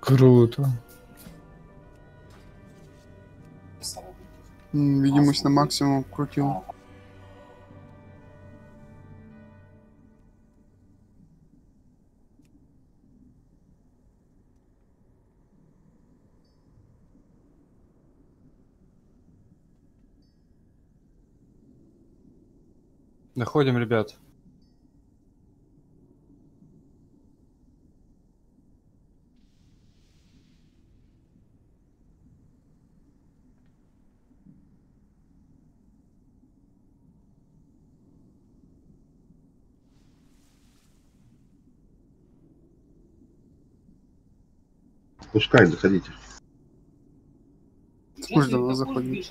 Круто. Видимость на максимум крутил. Находим, ребят. Пускай, заходите. Пусть давно заходит.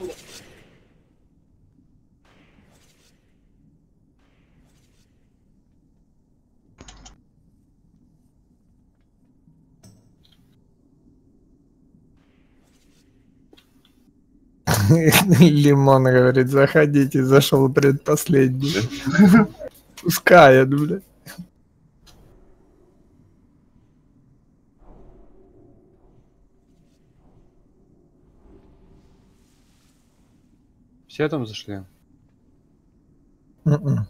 Лимон говорит, заходите, зашел предпоследний. Пускает, блядь. Все там зашли? Мгм.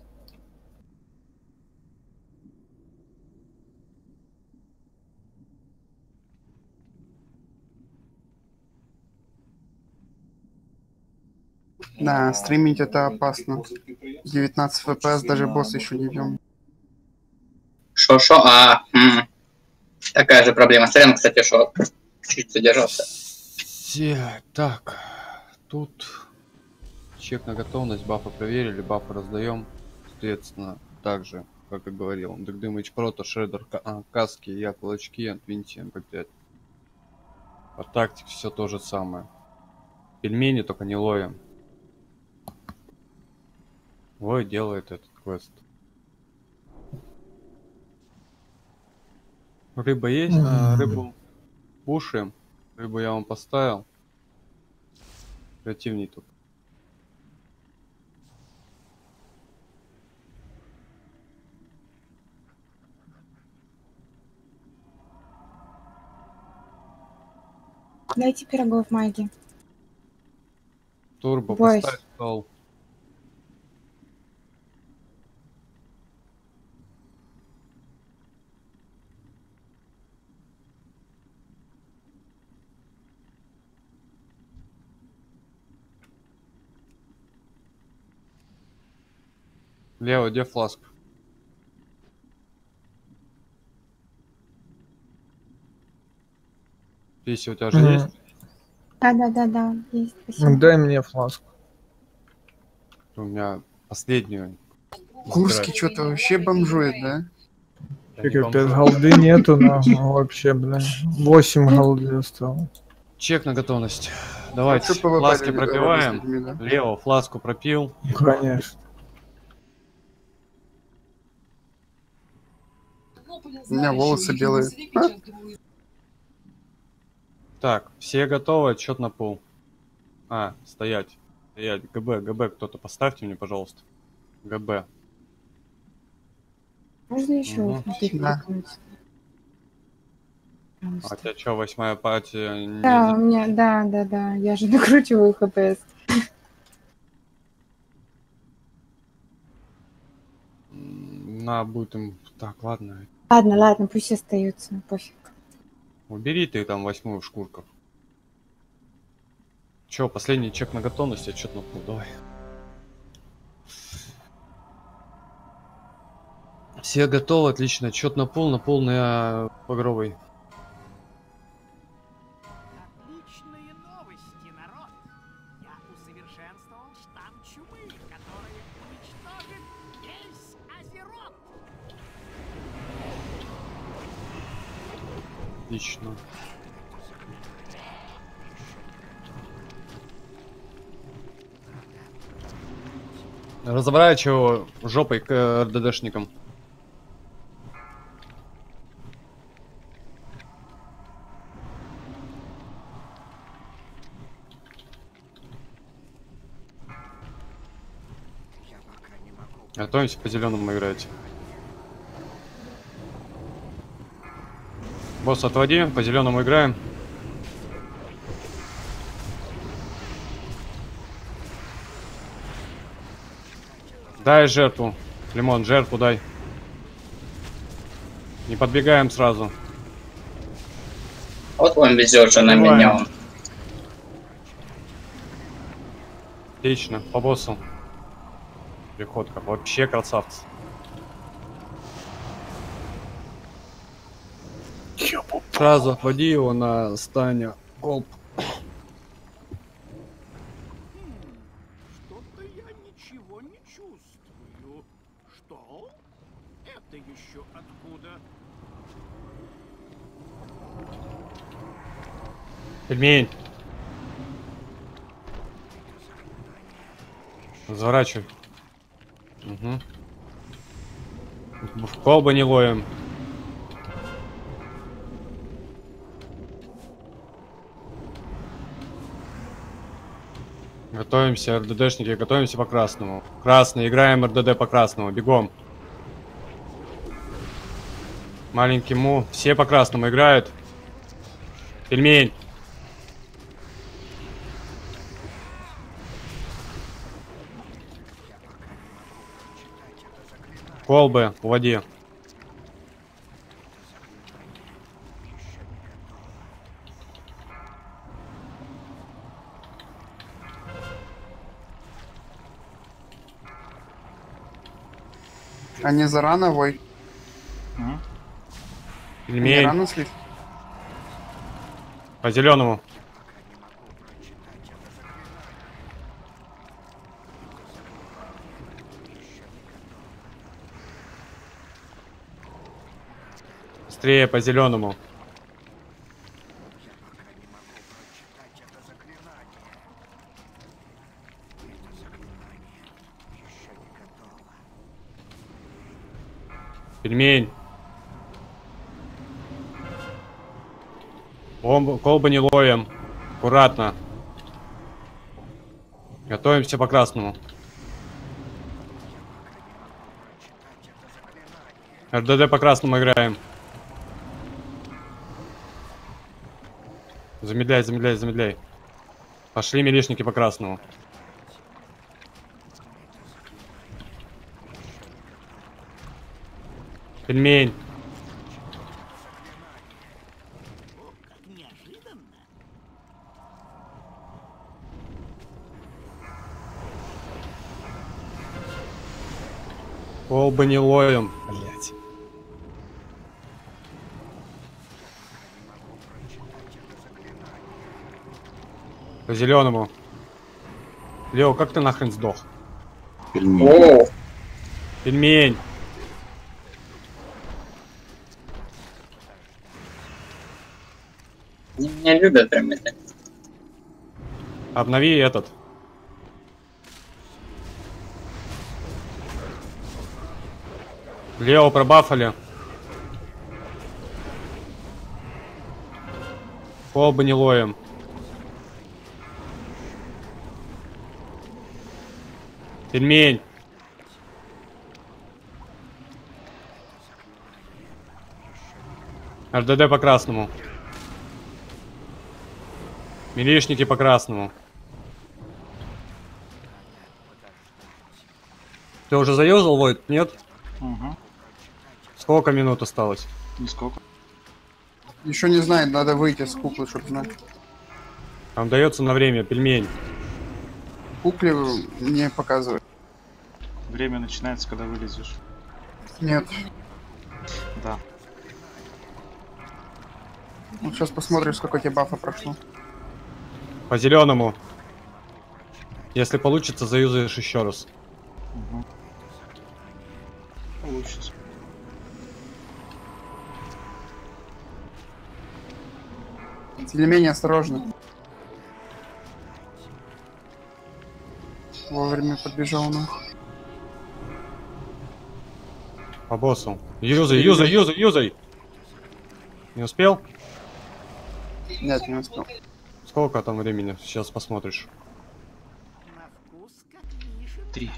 Да, стримить это опасно. 19 FPS, даже босс еще не идем. Шо? Такая же проблема. Сорян, кстати, что чуть задержался. Так, тут чек на готовность, бафы проверили, бафы раздаем. Соответственно, также, как и говорил, Дэгдымыч Прото, Шредер, Каски, я кулачки, Антвинти, МП5. По тактике все то же самое. Пельмени только не ловим. Вой делает этот квест. Рыба есть? Рыбу кушаем. Рыбу я вам поставил. Противней тут. Дайте пирогов маги. Турбо Бойс. поставь стол. Лео, где фласк? Писи у тебя же есть? Да, есть, спасибо. Дай мне фласку. У меня последнюю. Курский что-то вообще бомжует, да? Капец, голды нету, но вообще, блин. 8 голды осталось. Чек на готовность. Давайте, Что PvP фласки с людьми, пропиваем. да? Лео, фласку пропил. Конечно. У меня волосы белые. Так, все готовы, отчет на пол. Стоять. Стоять. ГБ, кто-то поставьте мне, пожалуйста. ГБ. Можно еще Угу. Да. А тебя что, 8-я партия? Да, у меня, да, я же накручиваю ХПС. Будет им... Так, ладно. Ладно, пусть остаются, пофиг. Убери ты там 8-ю шкурку. Че, последний чек на готовность, отчет на пол, давай. Все готовы, отлично. Отчет на пол на багровый. Отличные новости, народ! Я усовершенствовал штамм чумы, который уничтожит весь Азерот! Отлично. Разворачиваю жопой к РДДшникам. Готовимся по зеленому играть. Босс, отводи, по зеленому играем. Дай жертву. Лимон, жертву дай. Не подбегаем сразу. Вот он везет же на Давай. меня. Он. Отлично, по боссу. Приходка. Вообще красавцы. Сразу отводи его на стане. Голб. Что-то я ничего не чувствую. Что? Это еще откуда? Пельмень. Разворачивай. Угу. В колбы не ловим. Готовимся, РДДшники, готовимся по красному. Красный, играем РДД по красному, бегом. Маленький му, все по красному играют. Пельмень. Колбы, уводи. А не зарано, вой? Не Пельмень. рано слив? По зеленому. Быстрее по зеленому. Пельмень. Колбы не ловим. Аккуратно. Готовимся по красному. РДД по красному играем. Замедляй, замедляй, замедляй. Пошли милишники по красному. Пельмень. О, как неожиданно. Колбы не ловим. Блять. По зеленому. Лео, как ты нахрен сдох? Пельмень. О, Пельмень. они меня любят прям это. Обнови этот. Лео пробафали. Колбы не ловим. Пельмень. РДД по красному. Милишники по красному. Ты уже заюзал, Войт? Нет? Угу. Сколько минут осталось? Нисколько. Еще не знает, надо выйти с куклы, чтобы знать. Там дается на время пельмень. Кукле не показывает. Время начинается, когда вылезешь. Нет. Да. Вот сейчас посмотрим, сколько тебе бафа прошло. По зеленому. Если получится, заюзаешь еще раз. Угу. Получится. Тем не менее, осторожно. Вовремя подбежал нам. По боссу. Юзай, юзай, юзай, юзай. Не успел? Нет, не успел. Сколько там времени? Сейчас посмотришь. На вкус как вишенка. 3.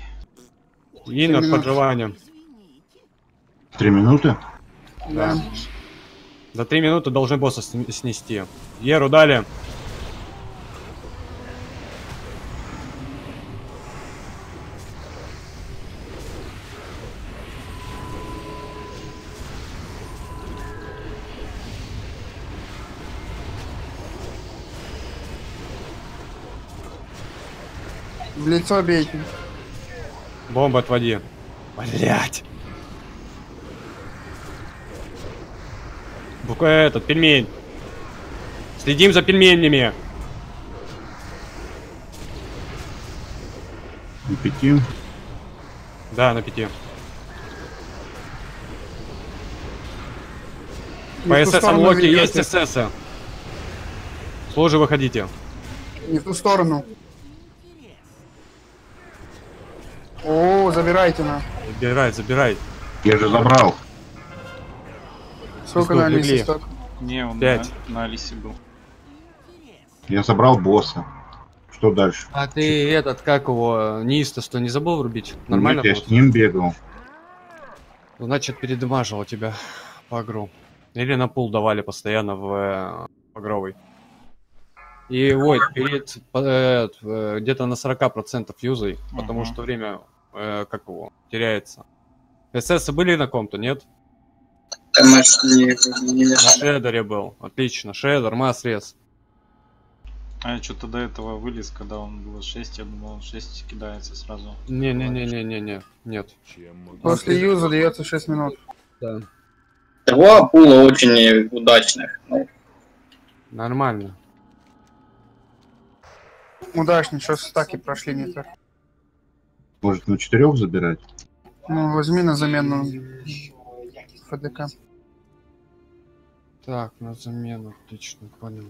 Инок минут. подживанием. Извините. 3 минуты? Да. За 3 минуты должны босса снести. Еру дали. В лицо бейте. Бомбу отводи. Блять. Этот, пельмень. Следим за пельменями. На 5. Да, на 5. По СС локи есть СС. Сложи, выходите. Не в ту сторону. О, забирайте на. Забирай. Я же забрал. Сколько Пизду, на Алисе легли. стоит? Не, он 5. на Алисе был. Я забрал босса. Что дальше? А ты этот, как его, неистоство не забыл врубить? Нормально Нет, я было? с ним бегал. Значит, передамажил тебя по агру. Или на пул давали постоянно в агровый. И вот, перед где-то на 40% юзай, потому что время, как его, теряется. СС были на ком-то, нет? На шедере был. Отлично. Шедер, масс-рез. А я что-то до этого вылез, когда он был 6, я думал, 6 кидается сразу. Не, нет. После юза дается 6 минут. Да. 2 пула очень удачных. Ну, Нормально. Удачно, что стаки прошли не так. Может, на 4 забирать? Ну, возьми на замену ФДК. Так, на замену, отлично, понял.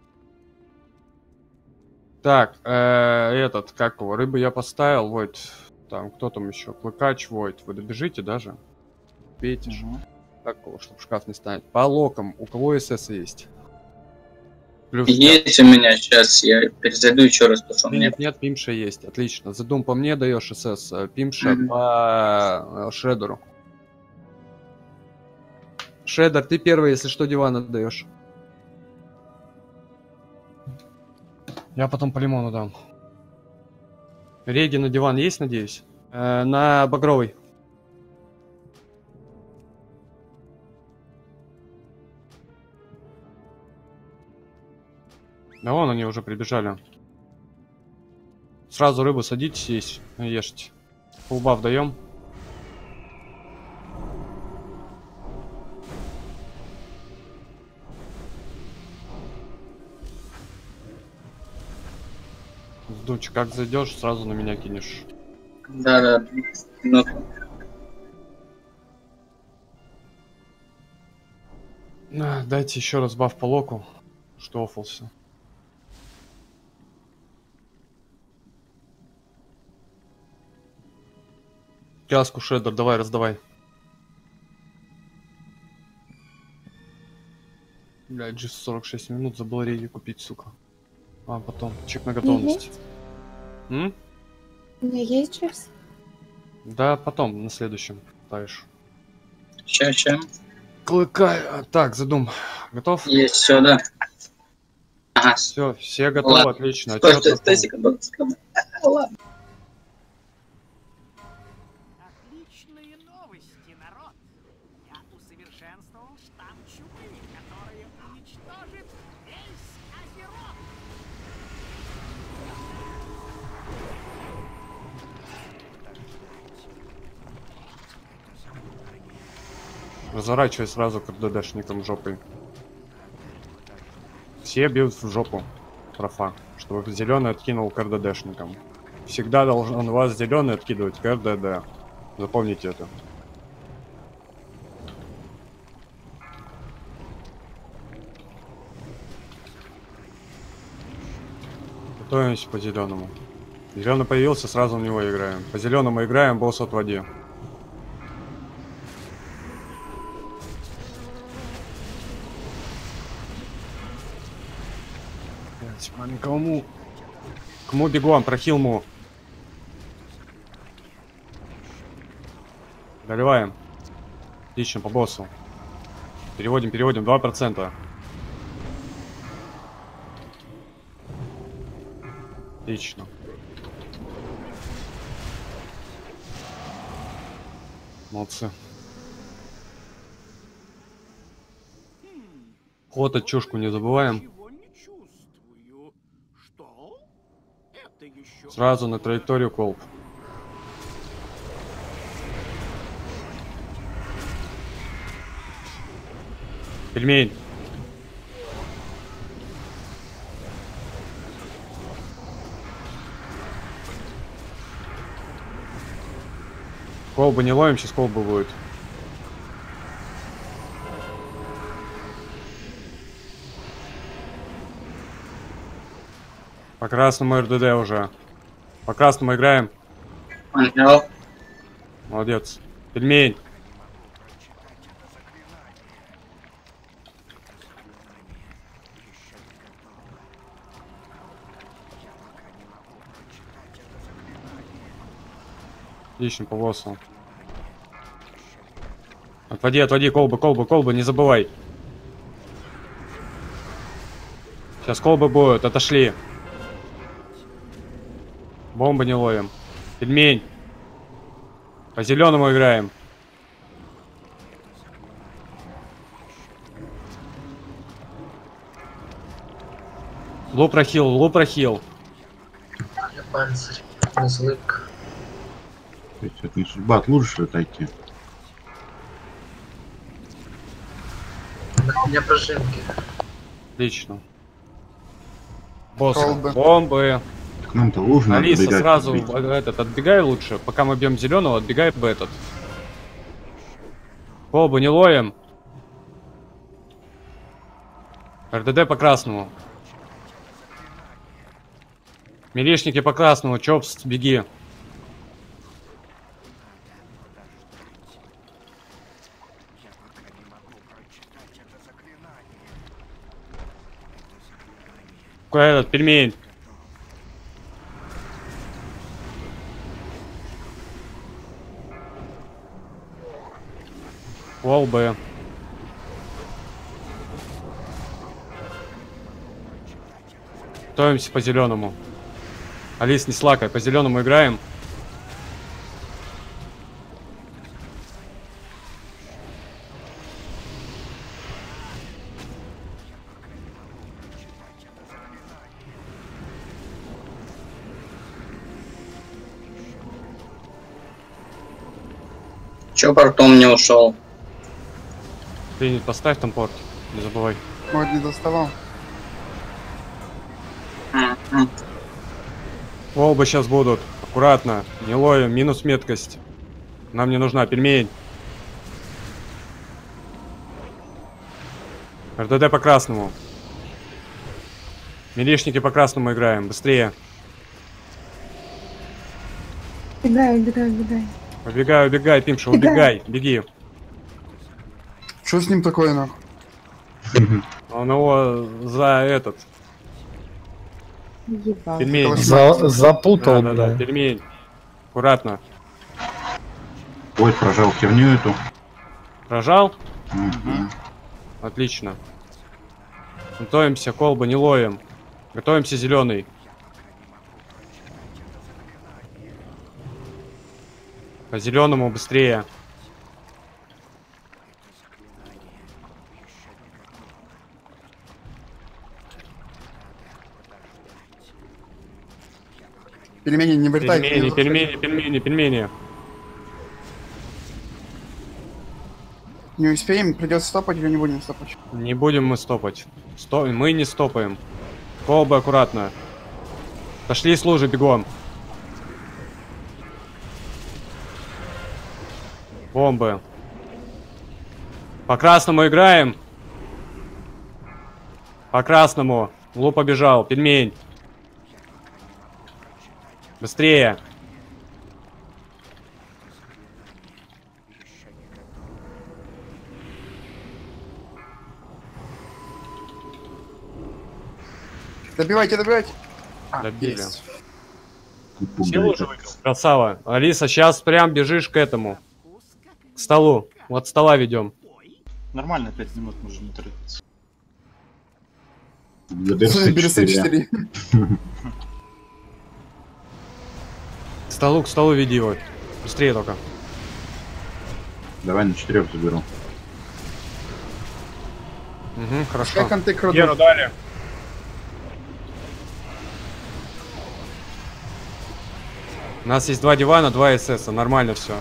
Так, этот, как его, рыбы я поставил, вот, там, кто там еще, Клыкач, вот, вы добежите даже? Пейте же. Так, чтобы шкаф не станет. По локам, у кого СС есть? Плюс есть у меня, сейчас я перезайду еще раз, потому что у меня... Нет, Пимша есть, отлично. Задум по мне даешь СС, Пимша по Шредеру. Шредер, ты первый, если что, диван отдаешь. Я потом по лимону дам. Реги на диван есть, надеюсь? На багровый. Да вон они уже прибежали. Сразу рыбу садитесь, есть, ешьте. Фулбаф даем. Сдуч, как зайдешь, сразу на меня кинешь. Да, ну, дайте еще раз баф по локу, что оффался. Каску Шедер, давай, раздавай. Блядь, GIF 46 минут, забыл реги купить, сука. А, потом, чек на готовность. У меня есть джипс? Да, потом, на следующем ставишь. Ща. Клыкай. Так, задум. Готов? Есть, все, да. Ага. Все готовы, Ладно. отлично. Стой, секунду. Ладно. Отличные новости, народ. Я усовершенствовал штамм чумы, который уничтожит весь Азерот. Разворачивай сразу к РДДшникам жопой. Все бьют в жопу профа, чтобы зеленый откинул к РДДшникам. Всегда должен вас зеленый откидывать к РДД. Запомните это. Готовимся по зеленому. Зеленый появился, сразу в него играем. По зеленому играем, босс отводи. Маленькому. Кому бегом, прохил му. Доливаем. Отлично, по боссу. Переводим, 2%. Отлично. Молодцы. Ход от чушку не забываем. Ничего не чувствую. Что? Это еще... Сразу на траекторию колб. Пельмень. Колбы не ловим, сейчас колбы будет. По красному РДД уже. По красному играем. Понял. Молодец. Пельмень. Отлично, по боссу. Отводи, колбы, не забывай. Сейчас колбы будут, отошли. Бомбы не ловим. Пельмень. По зеленому играем. Лупрохил. Панцирь. Злык. Это не судьба, от лучше отойти. У меня прожимки. Отлично. Босс. Колбы. Бомбы. К нам-то лужно. Алиса, отбегать, сразу отбить. отбегай лучше. Пока мы бьем зеленого, отбегай в этот. Колбу не ловим. РДД по красному. Милишники по красному. Чопс, беги. Какой этот пельмень? Колбы. Готовимся по зеленому. Алис, не слакай, по зеленому играем. Чё портом не ушел? Принят, поставь там порт, не забывай. Может, не доставал. Колбы сейчас будут. Аккуратно, не ловим, минус меткость. Нам не нужна пельмень. РДД по красному. Милишники по красному играем, быстрее. Убегай. Убегай, Пимша, убегай, беги. Что с ним такое, нахуй? Он его за этот. Ебал. Пельмень. Запутал, Да, бля. пельмень. Аккуратно. Ой, прожал херню эту. Прожал? Мгм. Отлично. Готовимся, колбы не ловим. Готовимся, зеленый. По зеленому быстрее. Пельмени не вылетай. Пельмени. Не успеем, придется стопать или не будем стопать? Не будем мы стопать. Мы не стопаем. Колбы аккуратно. Пошли с лужи бегом. Бомбы. По красному играем. По красному. Лу побежал. Пельмень. Быстрее. Добивайте. Добили. Есть. Все лужи выбил? Красава. Алиса, сейчас прям бежишь к этому. К столу. Вот стола ведем. Нормально, 5 минут можно не торопиться. Берется 4. К столу веди его. Быстрее только. Давай на 4 заберу. Угу, хорошо. Как антикрот? Геру дали. У нас есть 2 дивана, 2 СС, нормально все.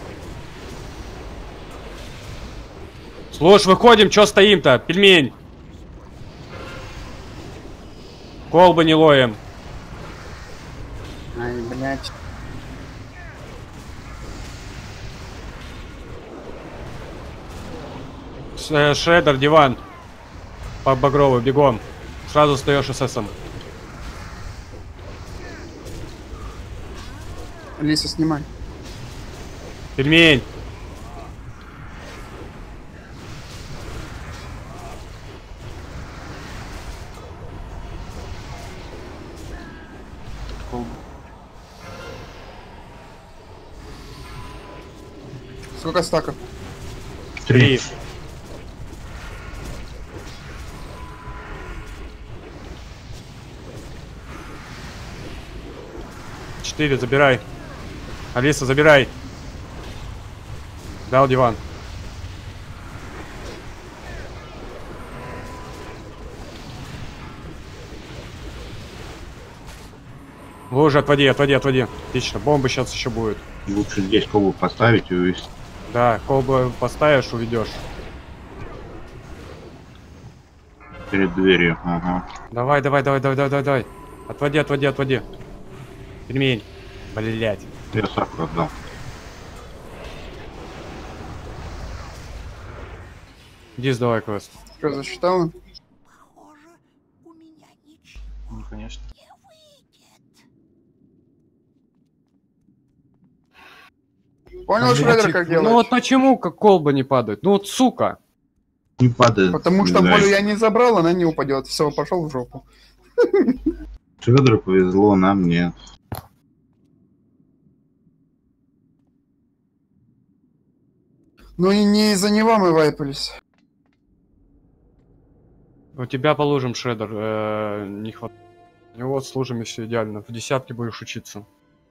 Слушай, выходим, чё стоим-то? Пельмень. Колбы не лоем. Ай, блядь. Шредер, диван. По багрову, бегом. Сразу встаешь ССом. Лиса, снимай. Пельмень. Сколько стаков? 3. Четыре, забирай. Алиса, забирай. Дал диван. Лужи, отводи. Отлично, бомбы сейчас еще будет. Лучше здесь колбу поставить и увезти. Да, колбу поставишь, уведешь. Перед дверью, ага. Давай. Отводи. Пельмень. Блять. Я сахар отдал. Иди сдавай квест. Что, засчитал? Ну, конечно. Понял, Шредер, как делать? Ну вот почему как колба не падает? Ну вот сука. Не падает. Потому что Да. болю я не забрал, она не упадет. Все, пошел в жопу. Шредеру повезло, нам нет. Ну и не из-за него мы вайпались. У тебя положим шредер. Не хватает. У него с лужами все идеально. В десятке будешь учиться.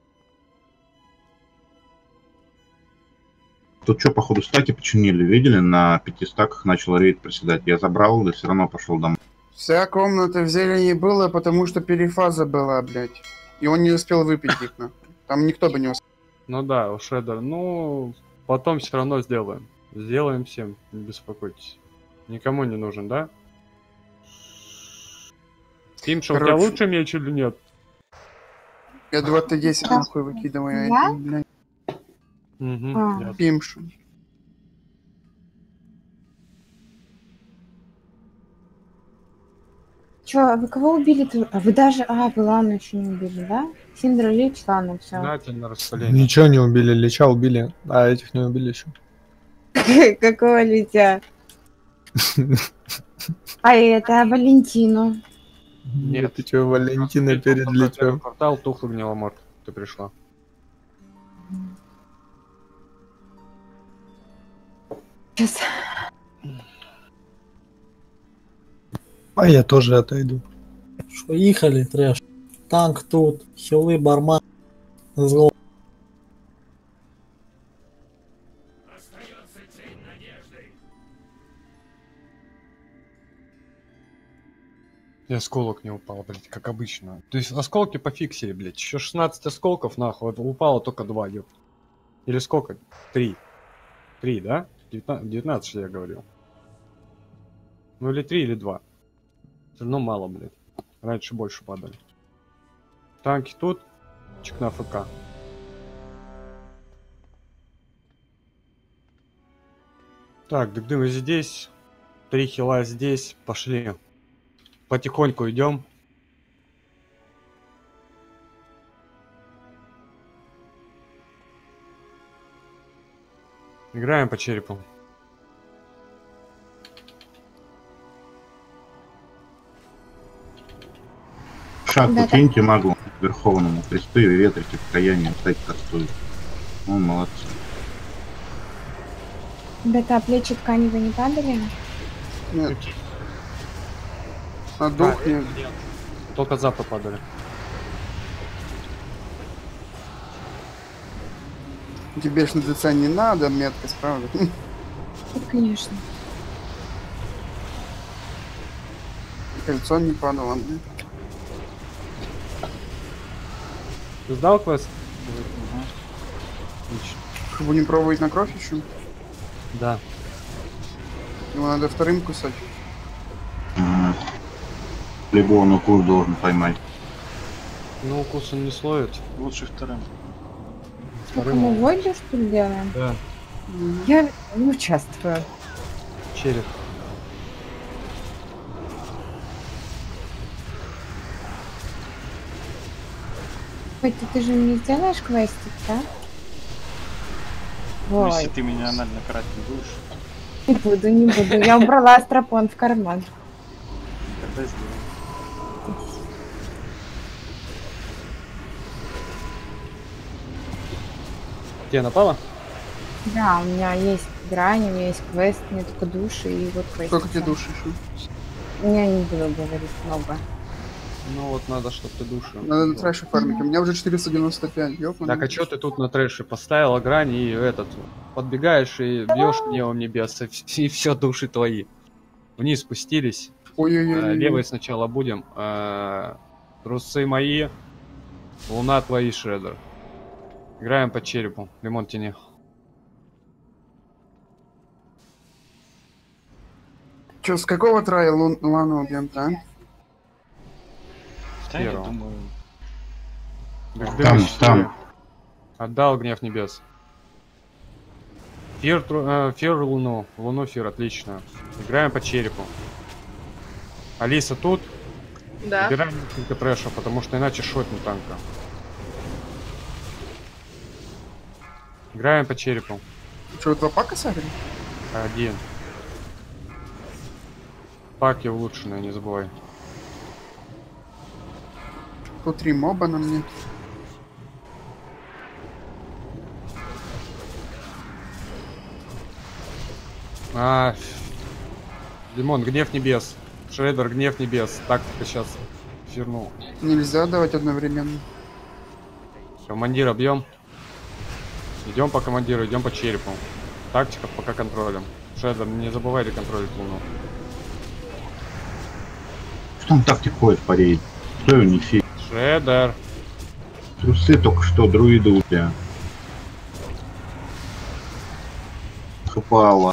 Тут что, походу, стаки починили, видели? На 5 стаках начал рейд проседать. Я забрал, да все равно пошел домой. Вся комната в зелени была, потому что перефаза была, блядь. И он не успел выпить их, нахуй. Там никто бы не успел. Ну да, у шредер. Ну, потом все равно сделаем. Сделаем всем, не беспокойтесь. Никому не нужен, да? Тимша, у тебя Короче. лучше меч или нет? Я 2010 нахуй выкидываю. Я? Блядь, Угу. А. пимшу. Чё, а вы кого убили-то? А вы даже... А, вы Лану еще не убили, да? Синдра, Лич, Лану, все. На тебе на распыление. Ничего не убили, Лича убили, а этих не убили еще. Какого Литя? А это Валентину. Нет. Ты чё, Валентина перед Личем? Портал тухлый гниломор. Ты пришла. Сейчас. А я тоже отойду. Що їхали, треш. Танк тут, хіли, барман. Зло. И осколок не упал, блядь, как обычно. То есть осколки пофиксили, блядь. Еще 16 осколков, нахуй. Упало только 2, ёп. Или сколько? 3. 3, да? 19, что я говорил. Ну или 3, или 2. Все равно мало, блядь. Раньше больше падали. Танки тут. Чик на АФК. Так, дым здесь. 3 хила здесь. Пошли. Потихоньку идем. Играем по черепу. Шаг Да, киньте магу верховному. Кресты, ветрики, покаяние, кстати, кастует. Ну, молодцы. Ребята, а плечи тканевые не падали? Нет. На дух нет. Только запы падали. Тебе ж на ДЦ не надо меткость, правда? Нет, конечно. Кольцо не падало, блин. Ты сдал квест? Отлично. Будем пробовать на кровь еще? Да. Его надо вторым кусать. Либо он укус должен поймать. Ну, укус он не словит. Лучше вторым. Сколько мы войду, что ли, делаем? Да. Я не участвую. Череп. Ой, ты же не сделаешь квестик, да? Ну, Ой, если ты меня анально карать не будешь, не буду, не буду. Я убрала астропон в карман. тогда сделай. Тебе напало? Да, у меня есть грань, у меня есть квест, у меня только души и вот квест. Сколько тебе души еще? Я не буду говорить много. Ну вот надо, чтобы ты душу. Надо на трэше фармить. У меня уже 495, ёпана. Так, а чё ты тут на трэше поставила грань и этот подбегаешь и бьешь дневом небес, и все души твои. Вниз спустились. Ой-ой-ой. Левой сначала будем. Трусы мои. Луна твои, Шредер. Играем по черепу. Лимон тяни. Чё, с какого трая Лану убьем-то, а? Да, я Первого. думаю, Там. Отдал гнев небес. Фир Луну. Луну Фир, отлично. Играем по черепу. Алиса тут. Да. Убираем несколько трэша, потому что иначе шотнем танка. Играем по черепу. Чё, 2 пака сагрили? Один. Паки улучшенные, не забывай. Тут 3 моба на мне. Лимон, гнев небес. Шредер, гнев небес. Тактика сейчас фирнул. Нельзя давать одновременно. Командира бьем. Идем по командиру, идем по черепу. Тактика пока контролем. Шредер, не забывай реконтролить Луну. Что он так ходит по рейду? Кто его не фиг? Шредер. Трусы только что друиды у тебя. Хапала.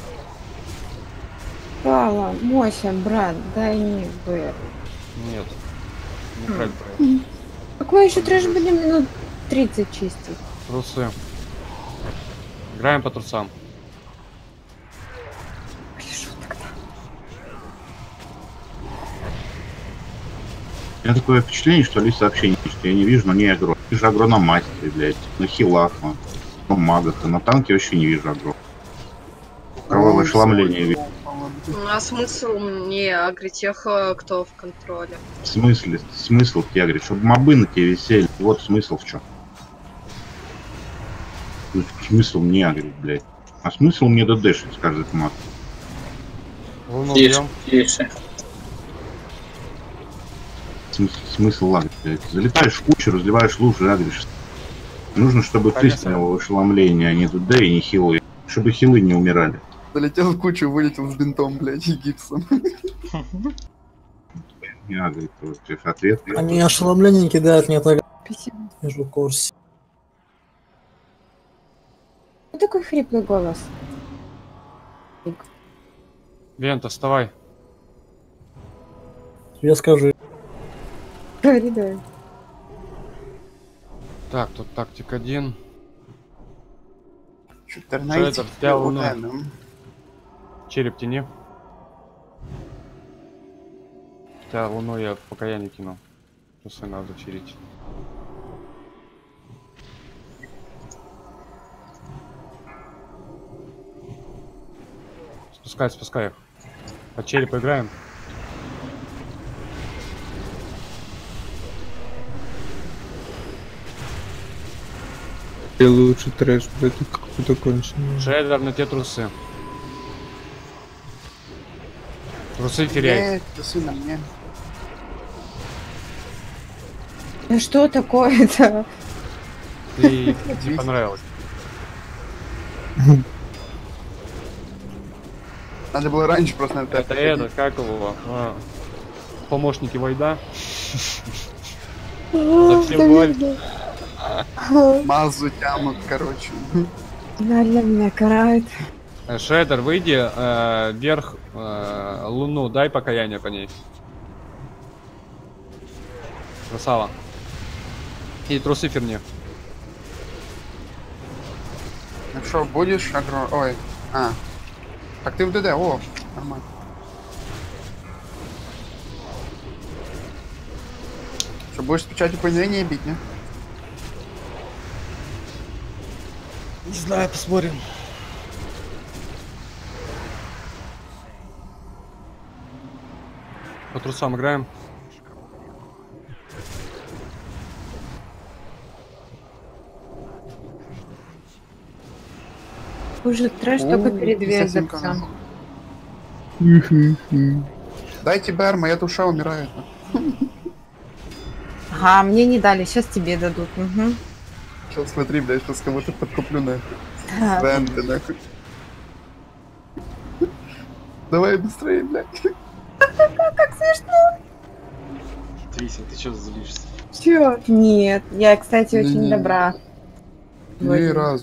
Пала, Мося, брат, дай мне БР. Нет. Неправильно проехал. Какой еще трэш будем минут 30 чистить? Трусы. Играем по трусам. У меня такое впечатление, что Алиса вообще не пишет. Я не вижу, но не агро. Вижу агро на мастере, блядь. На хилах, на магах. На танке вообще не вижу агро. Кровавое ошеломление вижу. А смысл мне агрить тех, кто в контроле? В смысле? Смысл в тебе агрить? Чтобы мобы на тебе висели. Вот смысл в чем. Смысл мне агрить, блядь. А смысл мне додешить с каждой мат. Луну Тише, бьем. тише. Смысл лагать, блядь. Залетаешь в кучу, разливаешь лужи, агришь. Нужно, чтобы ты снял ошеломление, а не ДД и не хилы. Чтобы хилы не умирали. Залетел в кучу, вылетел с бинтом, блядь, и гипсом. Не агрить против ответа. Они ошеломление кидают мне так. Спасибо. Вижу в курсе. Что такой хриплый голос? Вента, вставай. Я скажу. Говори, давай. Так, тут тактик 1. Шредер, тебя Луну. Череп тяни. Тебя Луну я пока я не кину. Трусы надо черить. Спускай их. По черепу играем. И лучше трэш, блядь, какой-то конченый. Шредер на те трусы. Трусы теряй. Трусы на мне. Да что такое-то? Тебе понравилось. Надо было раньше просто на это. Это как его? Помощники Вайда. Мазу тянут, короче. Реально меня карает. Шредер, выйди вверх, луну, дай покаяние по ней. Красава. И трусы ферни. Ну что, будешь агро... Ой. Так ты в ДД, о, нормально. Что, будешь с печатью повиновения бить, не? Не знаю, посмотрим. По трусам играем. Уже трэш только перед везерцем. Дайте Б, моя душа умирает. Ага, мне не дали, сейчас тебе дадут. Угу. Сейчас смотри, блядь, сейчас кого-то подкуплю нахуй. Да. Венты, нахуй. Давай быстрее, блядь. Как смешно. Трися, ты что злишься? Чё? Нет, я, кстати, очень добра. Ни разу.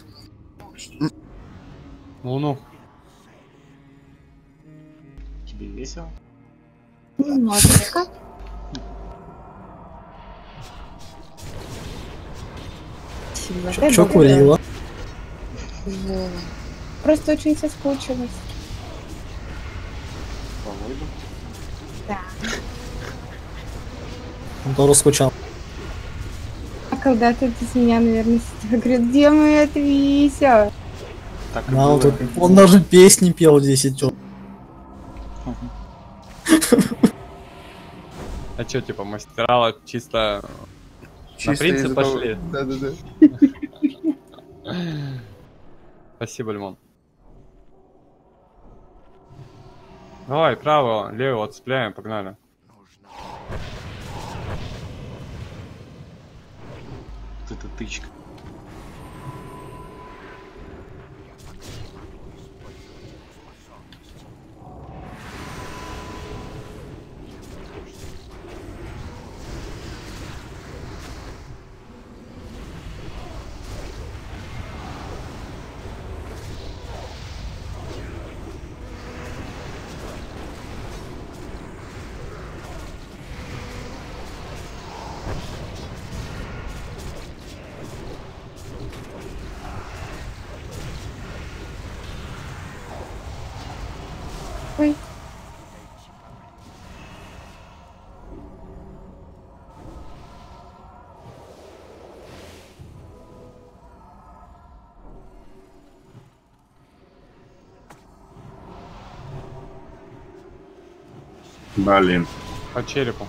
Луну. Тебе весело? Немножечко. Чё курила? Просто очень соскучилась. По Войду? Да. Он тоже скучал. А когда-то ты с меня, наверное, сидела, говорит, где моя Трися? Так Да, вот он даже песни пел 10 чё. А чё, типа, мастерала чисто на принцип пошли? Да-да-да. Спасибо, Лимон. Давай, право, лево отцепляем, погнали. Вот это тычка. Ой. Блин. По черепу.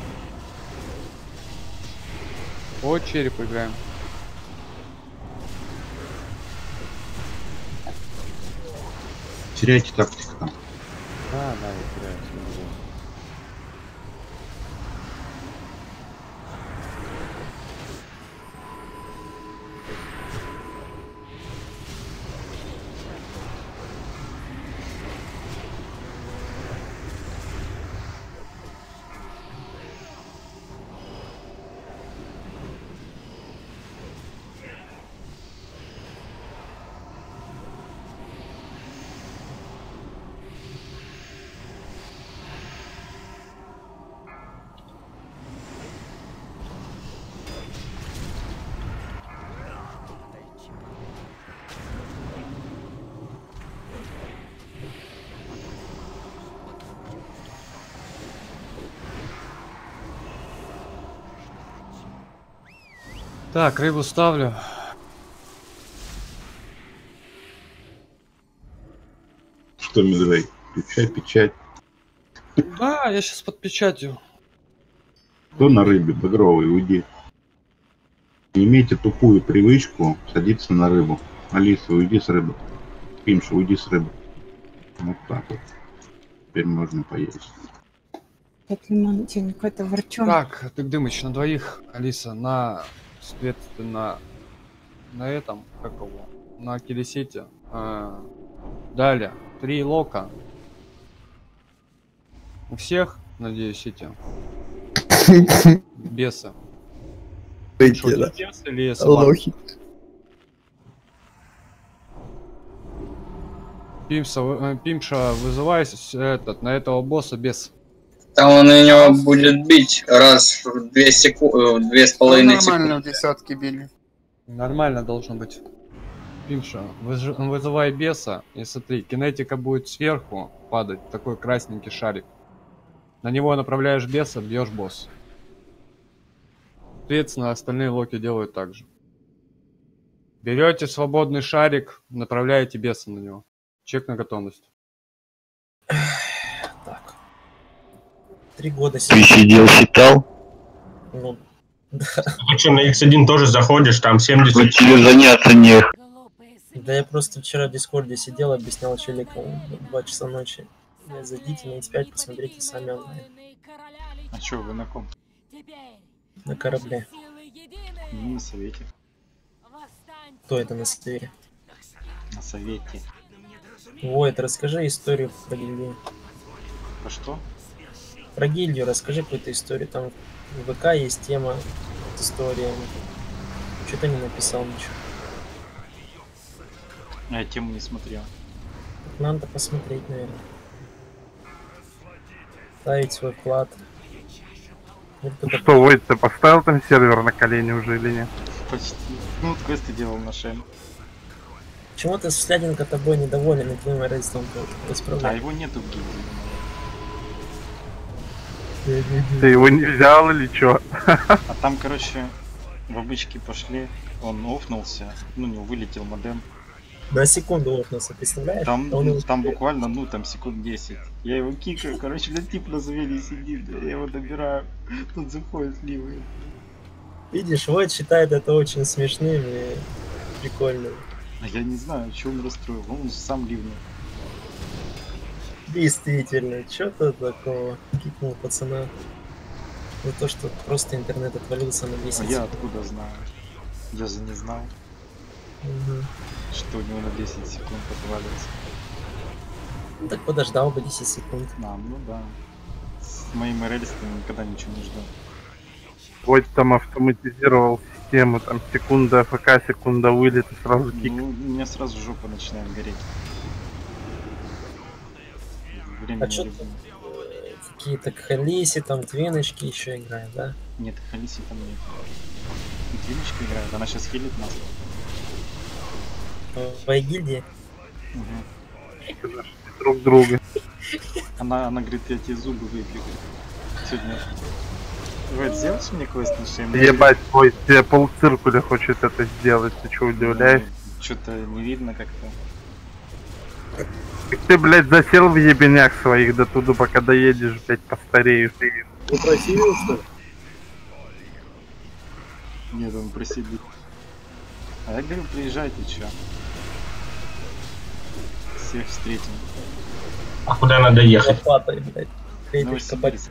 По черепу играем. Теряйте тактику там. Да, я теряю. Так, рыбу ставлю. Что, Медвей? Печать. Да, я сейчас под печатью. Кто на рыбе? Багровый, уйди. Не имейте тупую привычку садиться на рыбу. Алиса, уйди с рыбы. Пимша, уйди с рыбы. Вот так вот. теперь можно поесть. 5 лимончик, какой-то ворчон. Так, Дыгдымыч, на двоих, Алиса, соответственно, на этом, как его, на килесете. Далее, 3 лока. У всех, надеюсь, эти бесы. Что, Да. бес или собака? Лохи. Пимша, вызывай на этого босса бес. Там он на него будет бить раз в 2 секунды, 2,5 Нормально секунды. в десятки били. Нормально должно быть. Пимша, вызывай беса, и смотри, кинетика будет сверху падать, такой красненький шарик. На него направляешь беса, бьешь босс. Соответственно, остальные локи делают так же. Берете свободный шарик, направляете беса на него. Чек на готовность. Так. 3 года Ты сидел, считал? Ну, Ты что, на X1 тоже заходишь, там 70... Вот тебе заняться не. да я просто вчера в Дискорде сидел, объяснял челикам 2 часа ночи. Зайдите на X5, посмотрите сами онлайн. А чё, вы на ком? На корабле. Ну, на совете. Кто это на севере? На совете. Войт, расскажи историю про гильдию. А что? Про гильдию расскажи какую-то историю. Там в ВК есть тема с историями. Что-то не написал ничего. Я тему не смотрел. Надо посмотреть, наверное. Ставить свой вклад. Вот это- Что, Войт, ты поставил там сервер на колени уже или нет? Почти. Ну, квесты делал на шеме. Почему ты Сляденко тобой недоволен и твоим рейстом А исправляй? его нету в гильдии. Ты его не взял или чё? А там, короче, в обычки пошли, он офнулся, ну, не вылетел модем. На секунду офнулся, представляешь? Там, Он его- там буквально, ну, там секунд 10. Я его кикаю, короче, на тип на завели сидит, бля, я его добираю. Тут заходит ливый. Видишь, Войт считает это очень смешным и прикольным. А я не знаю, что он расстроил, он сам ливнул. Действительно, что-то такого. Кикнул пацана. За то, что просто интернет отвалился на 10 А я секунд. откуда знаю? Я же не знал, Мгм. что у него на 10 секунд отвалится. Ну так подождал бы 10 секунд. А, ну да. С моими рельсами никогда ничего не ждал. Войт там автоматизировал систему, там секунда АФК, секунда вылета, сразу кик. Ну, у меня сразу жопа начинает гореть. Время А не чё люблю. Какие-то Халиси, там твиночки еще играют, да? Нет, Халиси там нет. И Твиночка играет, она сейчас хилит нас. В твоей гильдии? Угу. Друг друга. Она говорит, я тебе зубы выбью. Сегодня. Войт, сделаешь мне квест на шею? Ебать, Войт, тебе полциркуля хочет это сделать, ты чё удивляешь? Что-то не видно как-то. Так ты, блядь, засел в ебенях своих, до туда пока доедешь, блядь, постареешь. Ты просил, что ли? Нет, он просидит. А я говорю, приезжайте, чё. Всех встретим. А куда надо ехать? Лопатой, блядь. Едешь копать. Новосибирск.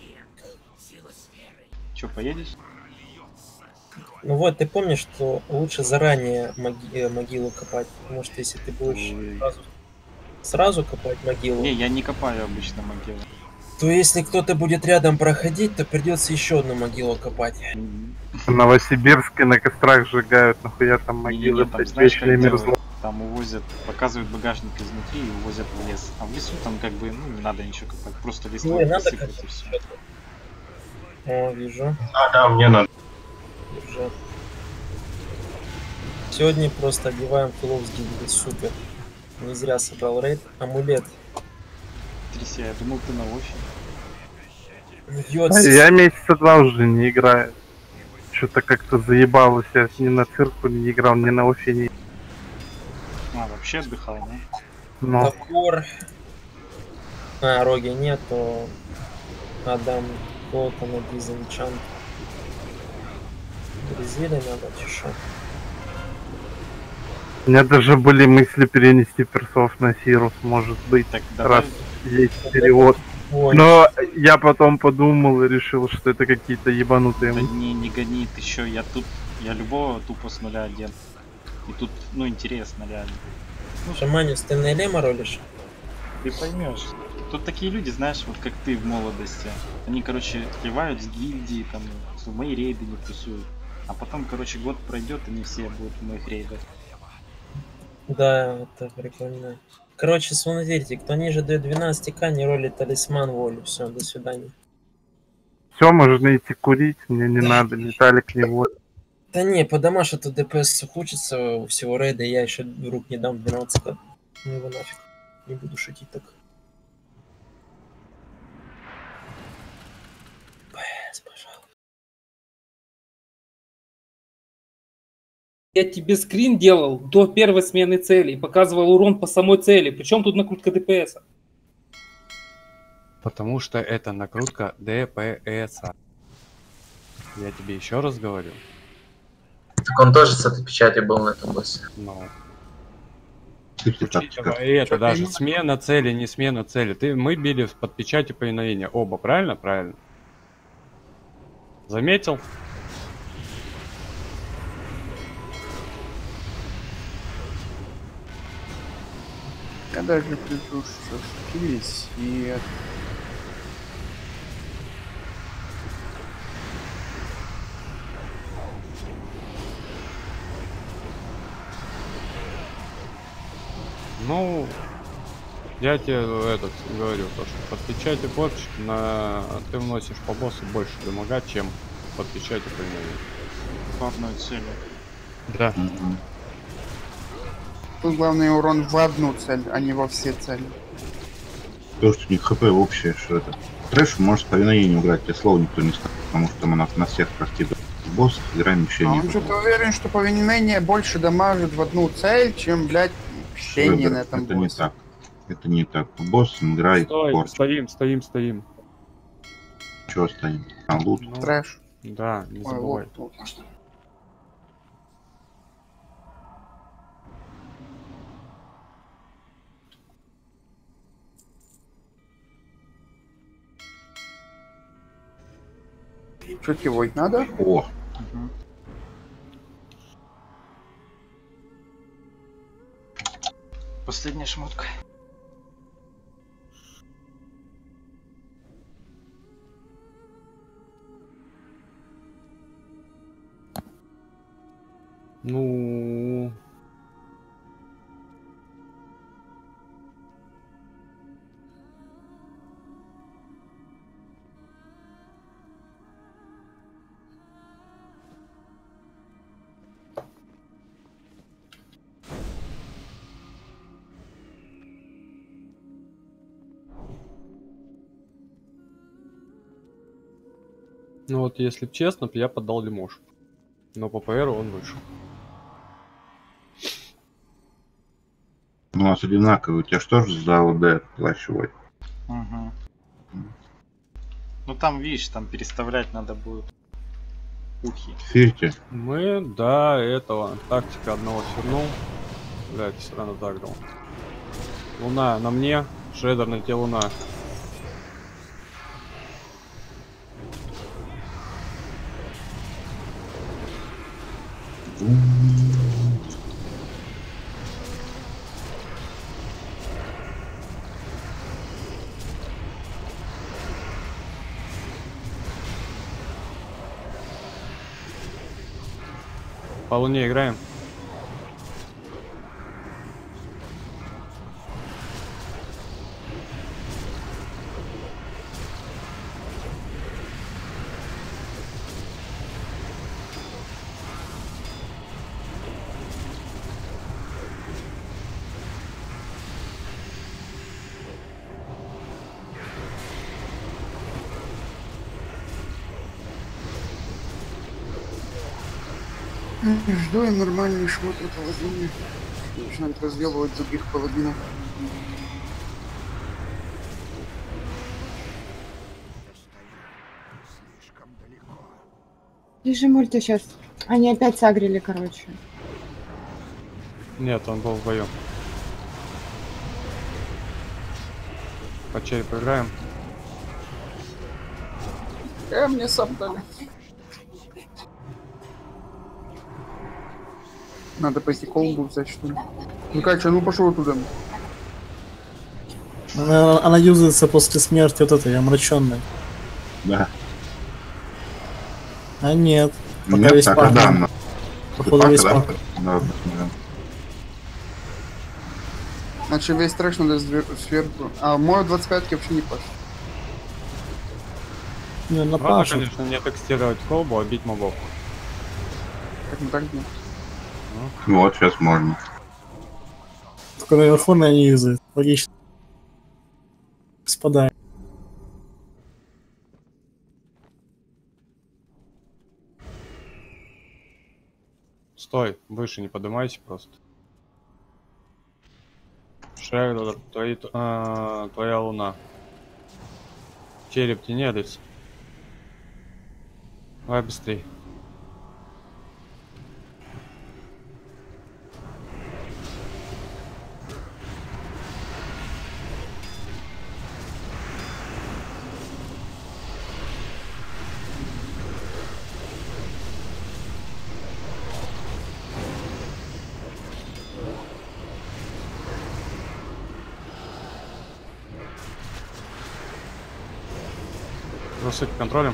Чё, поедешь? Ну вот, ты помнишь, что лучше заранее могилу копать, потому что если ты будешь сразу копать могилу, Не, я не копаю обычно могилы. то если кто-то будет рядом проходить, то придется еще одну могилу копать. В Новосибирске на кострах сжигают, нахуя там могилы, Там, блядь, знаешь, как вечные делают? мерзло. Там увозят, показывают багажник изнутри и увозят в лес. А в лесу там как бы, ну, не надо ничего копать, просто листвой Не, надо посыпать копать. и все. О, вижу. А, да, мне надо. Держат. Сегодня просто одеваем фулов с гильдии, супер. Не зря собрал рейд. Амулет. Тряси, я думал, ты на офи. Вьет. Я месяца 2 уже не играю. Что-то как-то заебалось, я ни на цирку не играл, ни на офи не. А, вообще отдыхал, да? Но Топор. А, роги нету. Адам Клота на Дизенчант. Резили надо, чешу. у меня даже были мысли перенести персов на Сирус, может быть. Так, давай Раз есть перевод. Но я потом подумал и решил, что это какие-то ебанутые Да мысли. не гони, ты чё, я любого тупо с нуля одет. И тут, ну, интересно реально. Шаманец, ты на Элема ролишь? Ты поймешь. Тут такие люди, знаешь, вот как ты в молодости. Они, короче, сливают с гильдии, там, в мои рейды не тусуют. А потом, короче, год пройдет, и не все будут в моих рейдах. Да, это прикольно. Короче, смотрите, кто ниже до 12к не ролит талисман воли. Все, до свидания. Все, можно идти курить, мне не надо, Виталик не вот. Да не, по дамаш это ДПС ухудшится у всего рейда, я еще в рук не дам 12к. Ну его нафиг. Не буду шутить так. Я тебе скрин делал до первой смены цели и показывал урон по самой цели. Причем тут накрутка ДПС? Потому что это накрутка ДПС. Я тебе еще раз говорю. Так он тоже с этой печатью был на этом боссе. Ну. Это даже смена цели, не смена цели. Мы били под печатью повиновения. Оба, правильно? Правильно. Заметил? Я даже приду, что скились и... Ну, я тебе этот говорю, то, что под печатью бортчик ты вносишь по боссу больше дамага, чем под печатью повиновения. В одной цели. Да. Тут главный урон в одну цель, а не во все цели. То, что у них хп общее, что это. Трэш может с повиновением играть, тебе слова никто не скажет, потому что мы на всех проституток. В боссах играем еще А не он что-то уверен, что повиновение больше дамажит в одну цель, чем, блядь, чтение на этом это боссе. не так. Это не так. Босс играет Стой, порт. стоим. Чего стоим? Там лут. Ну, Трэш. Да, не забывай. Вот. Что кивать надо? О! Последняя шмотка. Ну... Ну вот, если б честно, то я поддал Лимош. Но по ПРу он вышел. У нас одинаковый. У тебя что же за ОД плащевой? Угу. Ну там, видишь, там переставлять надо будет ухи. Фирте. Мы до этого тактика одного свернул. Блять, все равно так дал. Луна на мне, шредер на те луна. По луне играем. Жду я нормальный шмот в паладине. Начинают разделывать других паладинов. Лежи мульта сейчас. Они опять сагрили, короче. Нет, он был в бою. По черепу играем. Мне сам дали. Надо пойти колбу взять, что ли. Ну, Катя, ну пошел туда. Она юзается после смерти вот этой омраченной. Да. А нет. Пока Нет, весь так, пак. да, но- Походу Пак, весь да? пак. Да, посмотрим. Значит, весь трэш надо сверху. А мой 25-ки вообще не паш. Не, на Можно, Пашу. конечно, не текстировать колбу, а бить мобов. Так, ну так нет. Вот, сейчас можно. Только наверху она не юзает. Логично. Спадает. Стой, выше не поднимайся просто. Шерлер, твоя луна. Череп тяни, Алис. Давай быстрей. Засыпь контролем.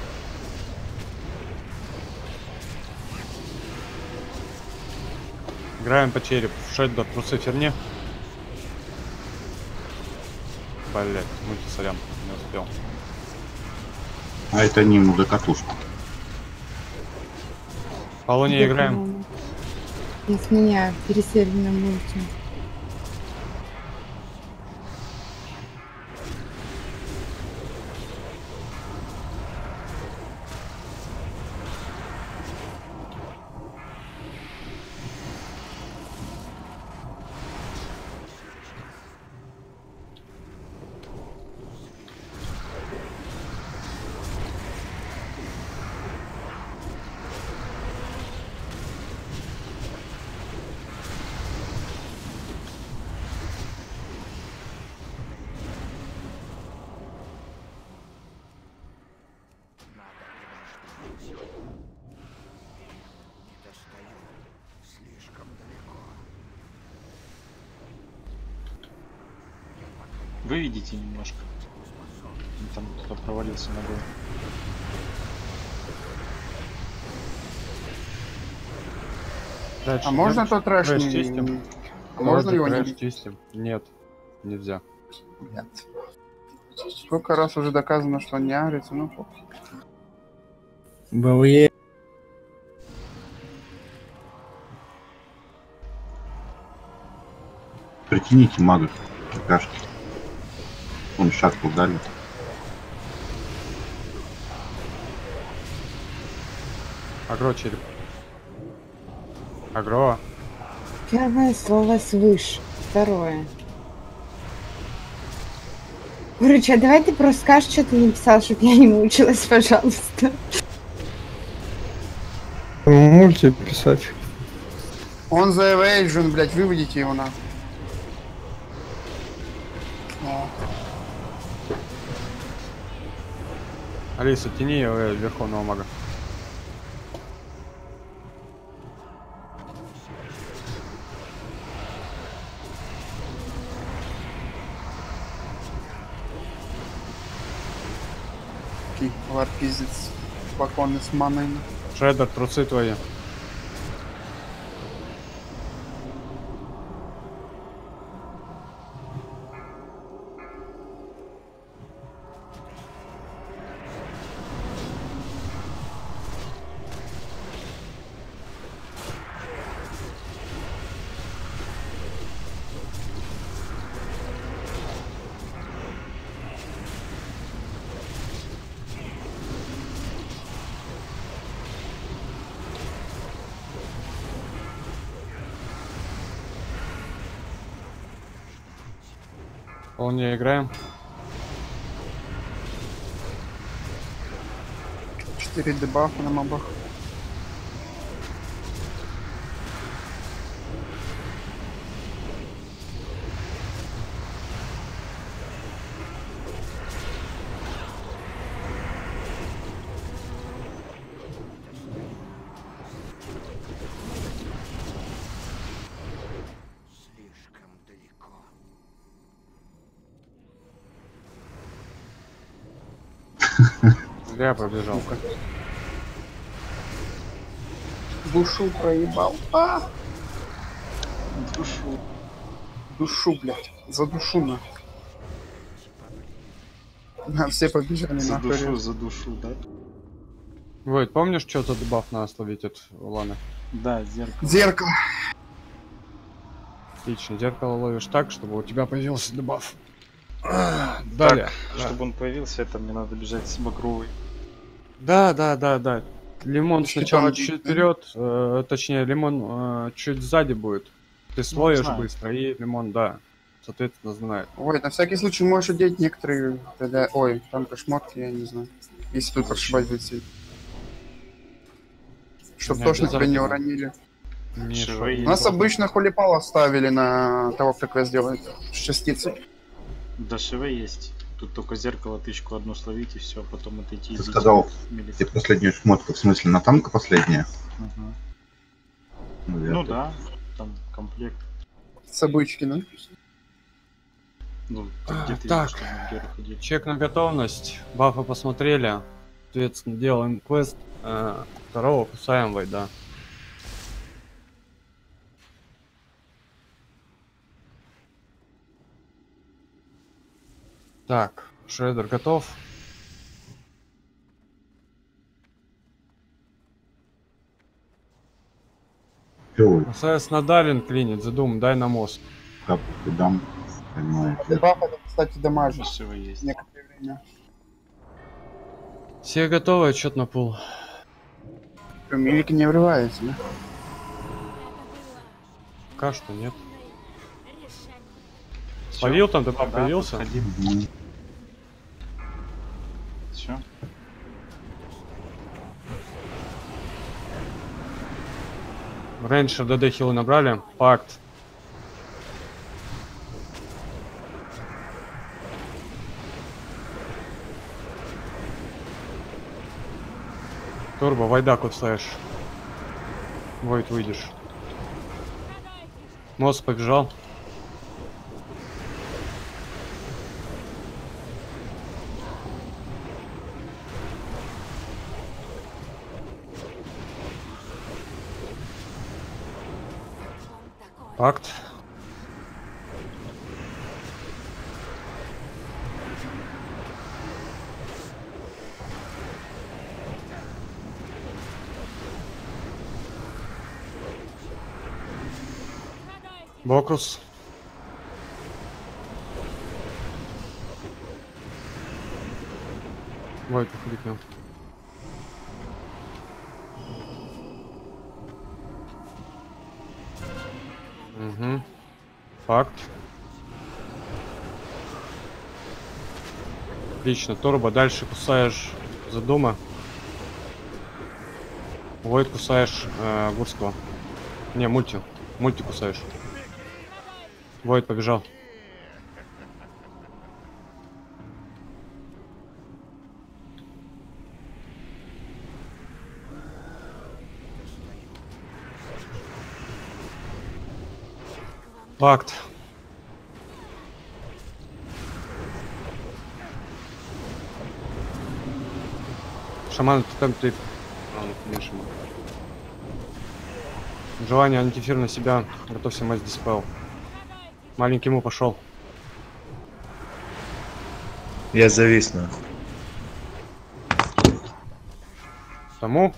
Играем по черепу. Шеддер, трусы ферни. Блять, мульти, сорян, не успел. А это не за катушку. По луне играем. С меня пересели на мульти. Выведите немножко. Там кто-то провалился ногой. А можно тот трэш не... чистим? А можно его не трэш бить? чистим? Нет, нельзя. Нет. Сколько раз уже доказано, что он не агрится, ну похуй. БВЕ. Притяните магов. Какашки. Он шапку дали. Агро череп. Агро. Первое слово свыше. Второе. Короче, а давай ты просто скажешь, что ты написал, чтобы я не мучилась, пожалуйста. Мульти писать. Он за Evasion, блять, выведите его на. Алиса, тяни верховного мага. Варпизец. Флаконы с маной. Шреддер, трусы твои. Он не играем. 4 дебафа на мобах. Зря пробежал. Душу проебал. Душу. Душу, блядь. За душу, на. Все побежали За нахуй. душу, за душу, да? Войт, помнишь, что за дебаф надо словить от Ланы? Да, зеркало. Зеркало. Отлично, зеркало ловишь так, чтобы у тебя появился дебаф. Далее. Так, чтобы он появился, это мне надо бежать с багровой. Да. Лимон Щитом сначала бить, чуть да? вперед, точнее, лимон чуть сзади будет. Ты словишь знаю. быстро, и лимон, да, соответственно, знает. Ой, на всякий случай можешь одеть некоторые... Тогда... Ой, там кошмотки, я не знаю. Если тут прошибать будет сильно. Чтоб Не точно тебя не обязательно. уронили. Шивы У нас есть. обычно хулипала ставили на того, кто квест делает. С частицей. Да, шивы есть. Тут только зеркало, тычку одну словить и все, потом отойти. и Ты бить сказал, милицию. ты последняя шмотка, в смысле, на танка последняя? Мгм. Ну, Ну да, там комплект. С обычки, да? Ну, ты где ты Так, видишь, что на Геру ходить? чек на готовность, бафы посмотрели, соответственно, делаем квест, второго кусаем Войда. Так, Шредер готов. СС Надалин клинит, задум, дай на мост. Капу дам. Понимаете. Дебаф это, кстати, дамажит. Шивы есть. Некоторое время. Все готовы, отчет на пул. Милик не врывается, да? Пока что нет. Словил там, дебаф появился? Все. Рейнджер ДД хилы набрали. Пакт. Турбо, Вайда кусаешь. Войд, выйдешь. Мост побежал. Пакт. Бокус. Войд, походи к нам. Угу. Факт. Отлично, Турбо, дальше кусаешь Задума. Войд кусаешь Гурского. Не, мульти. Мульти кусаешь. Войд побежал. Факт. Шаман, ты там ты. Не шаман. Желание антифир на себя. Готовься мать диспел. Маленький ему пошел. Я завис, нахуй. Тому?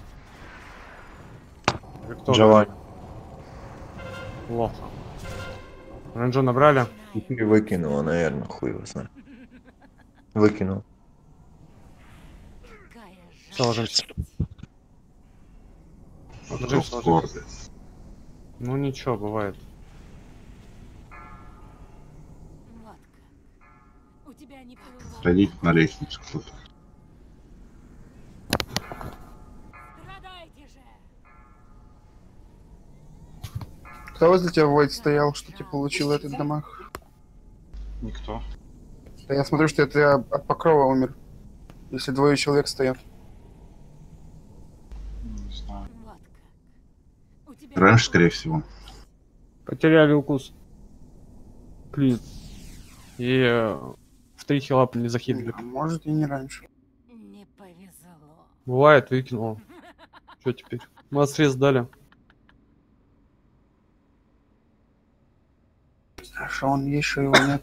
Желание. Плохо. Ренджо набрали. И выкинула, наверное, хуй его знает. Выкинул. Все, ложимся. Гордый. Ну ничего, бывает. Ходить на лестницу кто-то. Кто возле тебя Войд стоял, что ты получил этот дамаг? Никто. Да я смотрю, что это от покрова умер. Если двое человек стоят. Не знаю. Раньше, скорее всего. Потеряли укус. Клин. И в 3 хила не захилили. Может и не раньше. Не повезло. Бывает, выкинул. Что теперь? Мы срез дали. Хорошо, он еще его нет.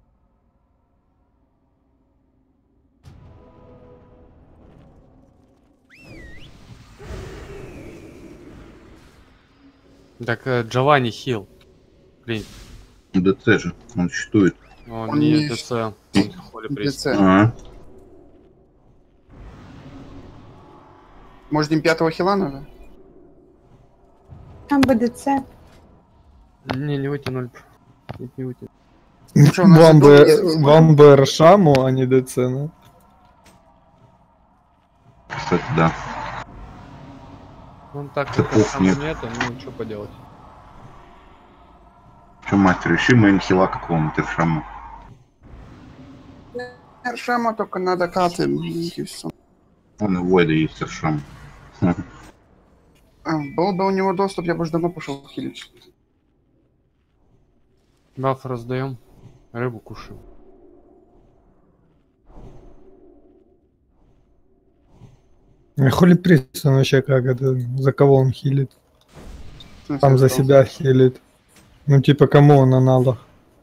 Так Джованни хил. Блин. ДЦ же, он существует. Он не ДЦ, он холи приз. Может, им 5-го хила надо? Там БДЦ. Не вытянули. Не вытянули. Вам бы Ршаму, а не ДЦ, ну? Кстати, да. Ну так, как нет. нету, ну что поделать. Че, мастер, ищи мейн хила какого-нибудь Ршаму. Ршама только надо каты, и все. Он и Войда есть Ршам. Был бы у него доступ, я бы уже давно пошел хилить. Баф раздаем, рыбу кушаем. Хули приз, он вообще как это, за кого он хилит? Там за себя хилит. Ну типа кому он аналог?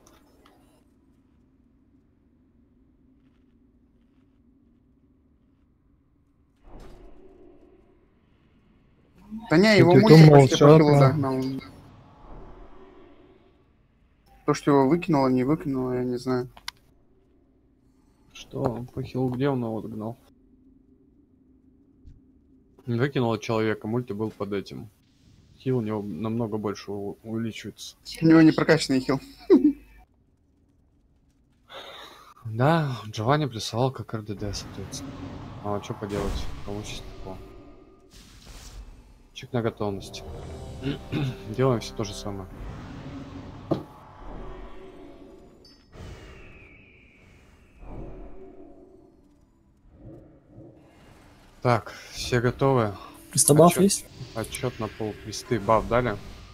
Да не, его Ты мультик думал, почти что по хилу это? догнал. То, что его выкинуло, не выкинуло, я не знаю. Что, по хилу где он его догнал? Выкинул человека, мульти был под этим. Хил у него намного больше увеличивается. У него не прокачанный хил. Да, Джованни присылал как РДД, соответственно. А что поделать? Получится такого. Чек на готовность. Делаем все то же самое. Так, все готовы? Пристабаф есть? Отчет на пол квесты. Баф дали?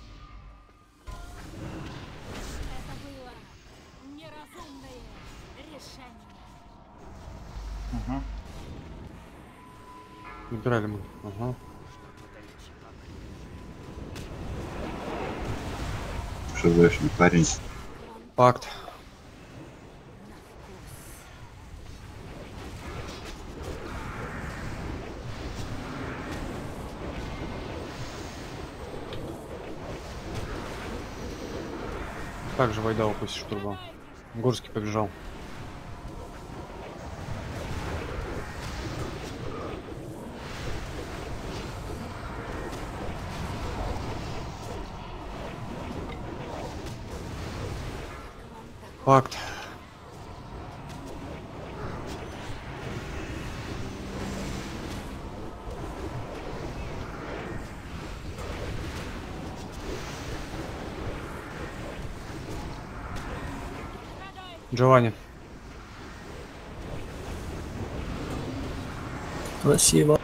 Выбирали мы. Ага. ШЗшный парень. Факт. Также Вайдал после штурма. Горский побежал. Факт. Джованни. Спасибо.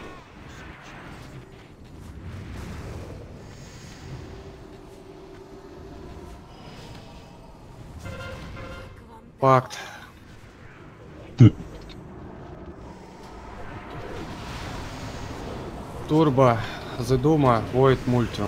Факт. Турбо, Зедума, Войд, Мульти.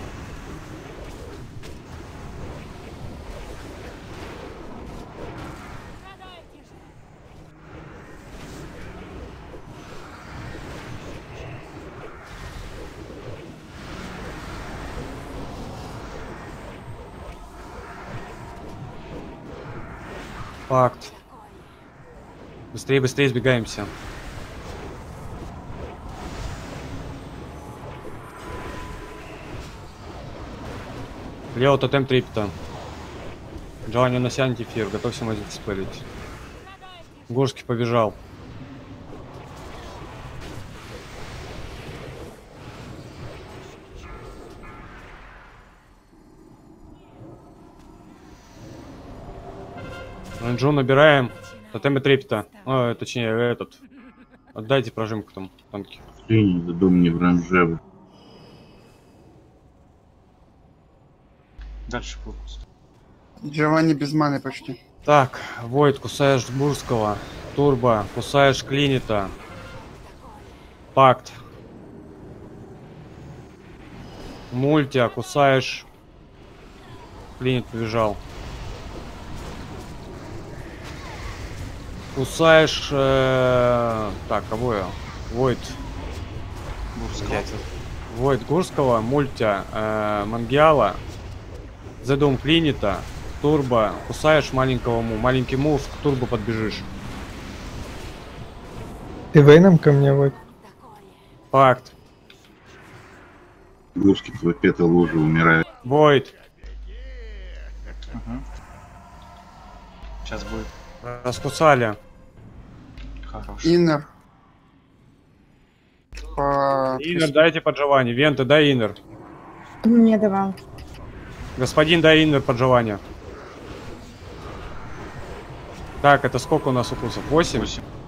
Факт. Быстрее, быстрее сбегаемся. Лео тотем трипта. Джованни на антифир, готовься мазить спалить. Горский побежал. Джон набираем. Тотемы трепета. Точнее, этот. Отдайте прожимку там, танки. Дом не в ранже. Дальше фокус. Джованни без маны почти. Так, Войд, кусаешь Бурского. Турбо, кусаешь Клинита. Пакт. Мультя, кусаешь. Клинит побежал. Кусаешь... Так, кого я? Войд. Войд Гурского, Мультя, Мангиала, Зедум Клинита, Турбо. Кусаешь маленького Му. Маленький Му, к Турбо подбежишь. Ты Вейном ко мне, Войд? Пакт. Гурский твой пятый лужи умирает. Войд. Сейчас будет. Раскусали. Хорош. Иннер. Иннер, дайте под Джованни. Вента, дай Иннер. Мне давал. Господин, дай Иннер под Джованни. Так, это сколько у нас укусов? 8?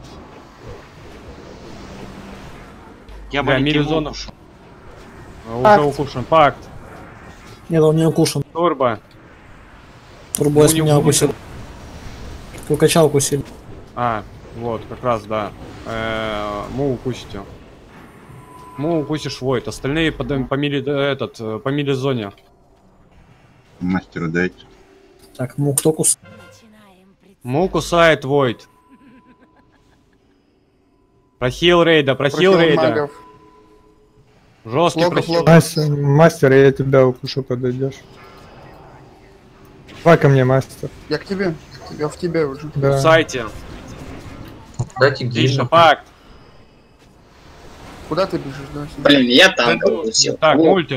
Я да, маленький Милизонов. укушу. Уже укушен. Пакт. Нет, он не укушен. Турбо. Турбо с меня укусил. Укачал укусили. А, вот, как раз, да. Му укусите. Му укусишь Войд. Остальные по мили-зоне. Мастеру дайте. Так, Му кто кусает? Му кусает Войд. Прохил рейда, прохил рейда. Жесткий прохил. Мастер, я тебя укушу, подойдешь. Давай ко мне, мастер. Я к тебе. Я в тебе уже. Да. Кусайте. Дайте Отлично, пакт. Куда ты бежишь, да? Блин, я там укусил. Так, Мульти.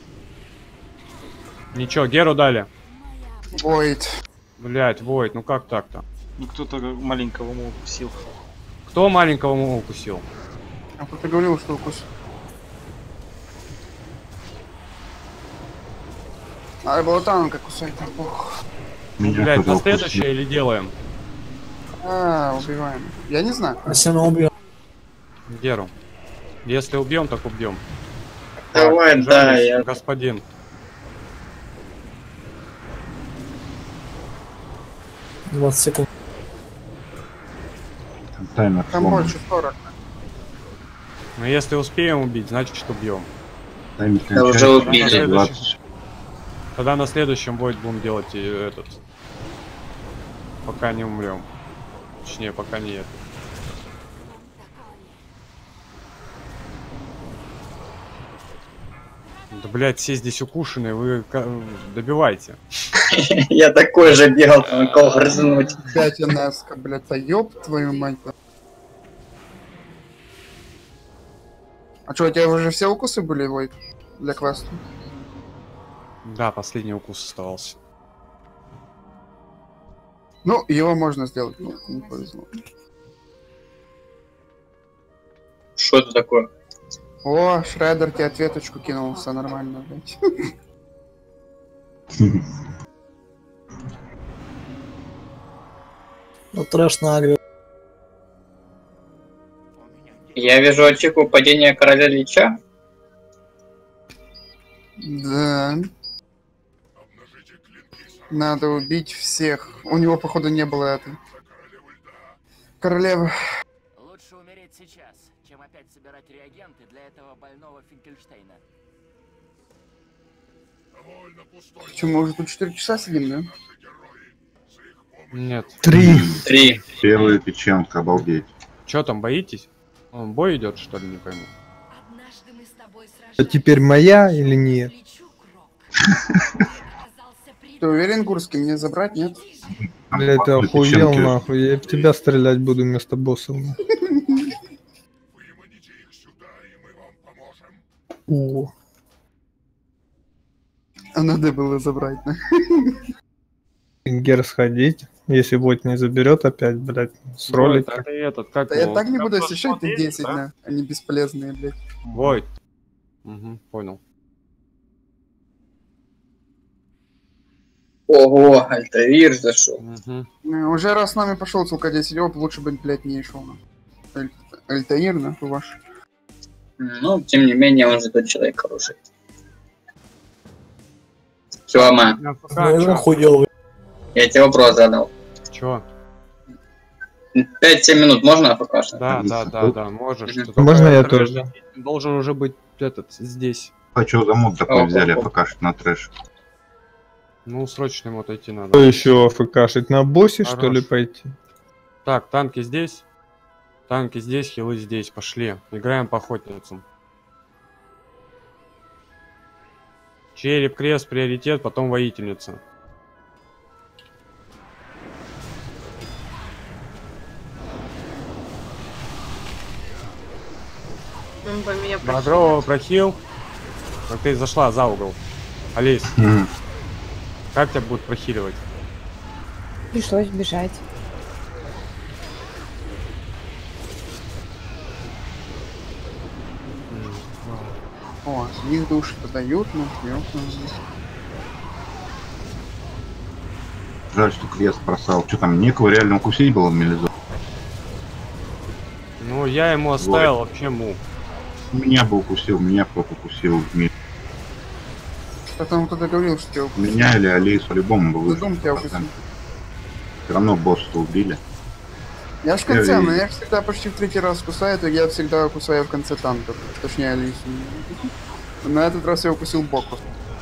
Ничего, Геру дали. Войд. Блять, Войд, ну как так-то? Ну кто-то маленького Му укусил. Кто маленького Му укусил? А кто-то говорил, что укусил. А было там, как кусать, там плохо. Ну, блять, на следующее или делаем? Убиваем. Я не знаю. Если мы убьем. Геру. Если убьем, так убьем. Давай, так, да, я... Господин. — 20 секунд. Таймер Там сломан. больше 40. Но если успеем убить, значит убьем. Таймер Да уже убили. 20. Тогда на следующем Войд будем делать и этот. Пока не умрем. Точнее, пока не это. Да, блять, все здесь укушенные, вы добивайте. Я такой же бегал, кого грызнуть. 5 НС, блядь, а ёб твою мать. А что, у тебя уже все укусы были, Войд? Для квеста? Да, последний укус оставался. Ну, его можно сделать, но не повезло. Что это такое? О, Шредер тебе ответочку кинул, все нормально, блядь. Ну, трэш на агре. Я вижу ачивку падения короля Лича. Да. Надо убить всех. У него, походу, не было этой королевы. Лучше умереть сейчас, чем опять собирать реагенты для этого больного Финкельштейна. Почему мы уже тут 4 часа сидим, да? Нет. 3. Первая печенка, обалдеть. Чё там, боитесь? Он бой идет, что ли, не пойму. А теперь моя или нет? Ты уверен, Гурский, мне забрать, нет? Блять, ты охуел, нахуй. Я в тебя стрелять буду вместо босса. О. А надо было забрать, да? Гер сходить, если Войд не заберет опять, блять, с ролика. Да я так не буду освещать, ты 10, да? Они бесполезные, блять. Войд. Угу, понял. Ого, Альтаир зашел. Уже раз с нами пошел целка 10 оп, лучше бы, блять, не шел. Альтаир, нахуй ваш. Ну, тем не менее, он же тот человек хороший. Килома. Ну, хуёвый. Я тебе вопрос задал. Чё? 5-7 минут можно АФК? Да, можешь. Можно я тоже? Должен уже быть этот здесь. Хочу за мод такой взяли, АФК на трэш. Ну, срочно ему отойти надо. Что еще АФКшить? На боссе, что ли, пойти? Так, танки здесь, хилы здесь. Пошли. Играем по охотницам. Череп, крест, приоритет, потом воительница. Багрового прохил. Но ты зашла за угол. Алис. Как тебя будут прохиливать? Пришлось бежать. О, с них души-то дают, ну, Жаль, что крест просал. Что там, некого реально укусить было в Мелизо? Ну, я ему оставил вообще му. Меня бы укусил, меня кто-то укусил в мире. Что там кто-то говорил, что тебя укусил? Меня или Алису, по-любому бы выжил. Тебя укусил. Все равно босса убили. Я ж в конце, но я всегда почти в 3-й раз кусаю, то я всегда кусаю в конце танка. Точнее Алису. На этот раз я укусил Боку.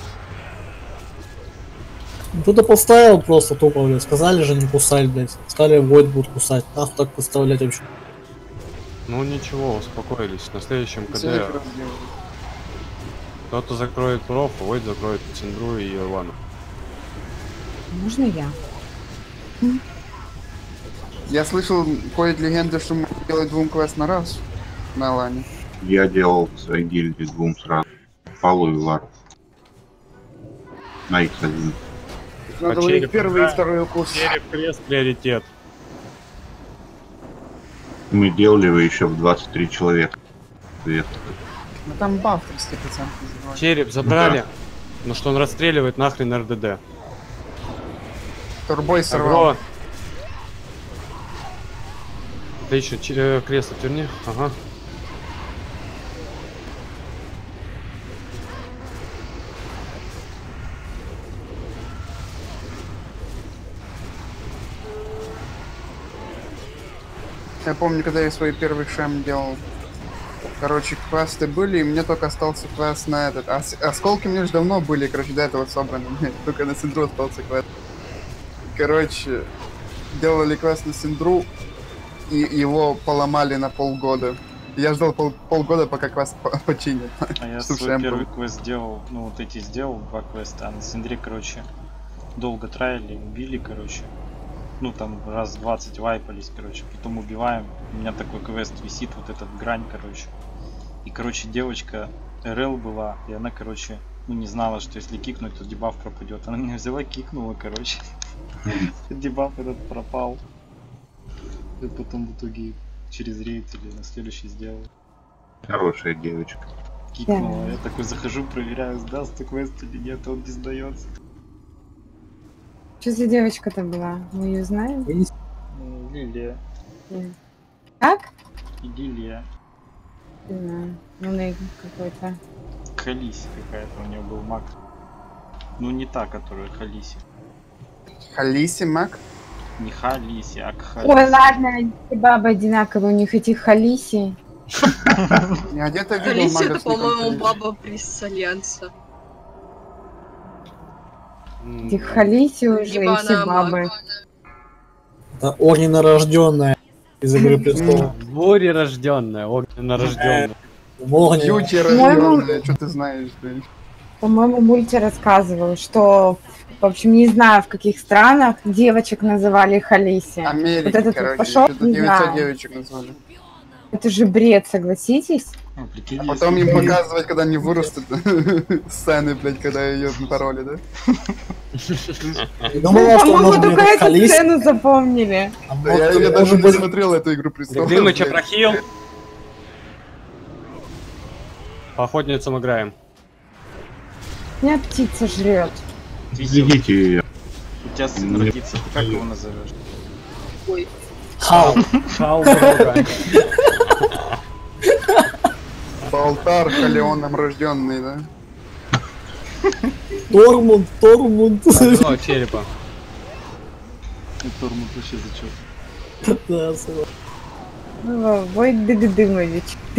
Кто-то поставил просто тупо, блядь. Сказали же не кусать, блядь. Сказали, Войд будет кусать. Нахуй так подставлять вообще. Ну ничего, успокоились. На следующем КД кто-то закроет проф, а Войд закроет Циндру и Ирвану. Можно я? Я слышал, ходят легенды, что мы делаем 2 квест на раз на Алане. Я делал в своей гильдии 2 сразу. Фалу и Лару. На X1. Надо ловить первый и второй укус. Череп, крест, приоритет. Мы делали его еще в 23 человека. Ну там баф 30%. Череп забрали, но что он расстреливает нахрен РДД. Турбой сорвал. Отлично, крест отверни. Ага. Я помню, когда я свой первый шем делал. Короче, квесты были, и мне только остался квест на этот. Осколки мне же давно были, короче, до этого собраны. Только на Синдру остался квест. Короче, делали квест на Синдру, и его поломали на полгода. Я ждал полгода, пока квест починят. А я свой первый квест делал, ну вот эти сделал, 2 квеста, а на Синдре, короче, долго траили, убили, короче. Ну там раз 20 вайпались, короче, потом убиваем. У меня такой квест висит, вот этот грань, короче. И, короче, девочка РЛ была, и она, короче, ну не знала, что если кикнуть, то дебаф пропадет. Она меня взяла, кикнула, короче. Дебаф этот пропал. И потом в итоге через рейд или на следующий сделал. Хорошая девочка. Кикнула, я такой захожу, проверяю, сдастся квест или нет, он не сдается. Что за девочка-то была? Мы ее знаем? Лилия. Как? Лилия. Не знаю. Ну, какой-то. Халиси какая-то, у нее был маг. Ну, не та, которая Халиси. Халиси маг? Не Халиси, а Халиси. Ой, ладно, все бабы одинаковые, у них этих Халиси. Я где-то видел Халиси, мага это, с по-моему, баба приз Альянса. Этих Халиси уже и Либо все она бабы. Это огненно-рожденная из Игры Престолов. Горе рожденная, огненно рожденная. Юти рожденная, что ты знаешь, блин? По-моему, Мульти рассказывал, что, в общем, не знаю, в каких странах девочек называли Халиси. Америка, вот этот короче, пошел, что-то не 900 знаю. девочек назвали. Это же бред, согласитесь? А потом им показывать, когда они вырастут, сцены, блядь, когда ее пароли, да? По-моему, только эту сцену запомнили. Я даже не смотрел эту Игру Престолов. Дымыча прохил. По охотницам играем. Меня птица жрет. Изведите ее. У тебя сын родится, ты как его назовешь? Ой. Хау. Хау, дорога. Балтар Халеоном рожденный, да? Тормунд. О, черепа. Тормунд вообще зачет. Да, согласен. Войт Дыгдымович.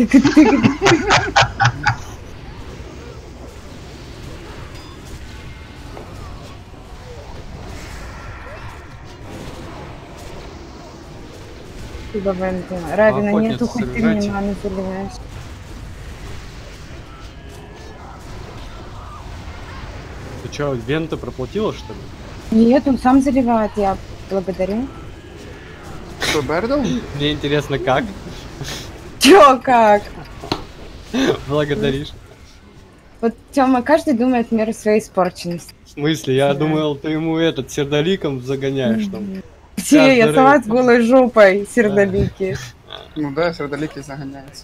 Спасибо, Венты. Равина Охотница, нету, хоть ты собирайте. мне маны заливаешь. Ты чё, Вента проплатила, что ли? Нет, он сам заливает, я благодарю. Что, Бердл? Мне интересно, как? Чё, как? Благодаришь. Вот, Тёма, каждый думает в меру своей испорченности. В смысле? Я думал, ты ему этот сердоликом загоняешь там. Все, я сама с голой жопой, сердолики. Ну да, сердолики загоняются.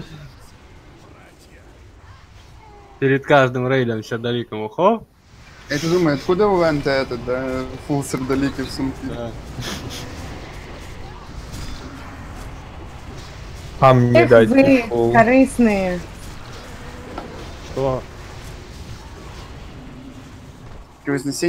Перед каждым рейдом сердоликом ухо. Я ты думаю, откуда у Венты этот, да, фулл сердолики в сумке? Да. А мне Эх, дать вы фул. корыстные. Что? Вознесение